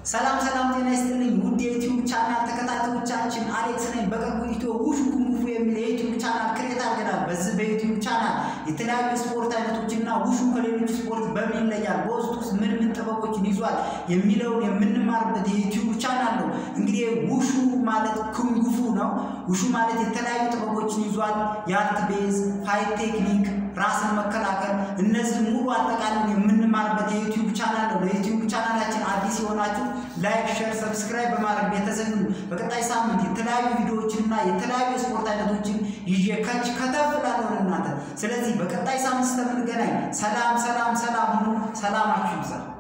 ሰላም ጤና ይስጥልኝ ውድ የዩቲዩብ ቻናል ተከታታዮቻችን አሌክስ ነኝ በቅርቡ ኢትዮ ውሹ ኩንጉ የሚል የዩቲዩብ ቻናል ክሬት አድርገናል በዚህ በዩቲዩብ ቻናል የተለያዩ ስፖርት አይነቶችና ውሹ ከሌሎች ስፖርት በምን ይለያል በውስጡ ምን ጥበቦችን ይዟል የሚለውን የምንማርበት የዩቲዩብ ቻናል ነው እንግዲህ ውሹ ማለት ኩንጉፉ ነው ውሹ ማለት የተለያዩ ጥበቦችን ይዟል የአርት ቤዝ ፋይት ቴክኒክ ራስን መከላከል እነዚህ ሙሉ አጠቃላይ የምንማርበት የዩቲዩብ ቻናል ነው ለዩቲዩብ ቻናላችን አዲስ የሆናችሁ ላይክ ሼር ሰብስክራይብ በማድረግ ቤተሰብ በቀጣይ ሳምንት የተለያዩ ቪዲዮዎችንና የተለያዩ ስፖርት አይነቶችን ይዤ ከተፍላለሁ እናንተ ስለዚህ በቀጣይ ሳምንት ተመልገናኝ ሰላም ሁኑ ሰላማችሁ ይብዛ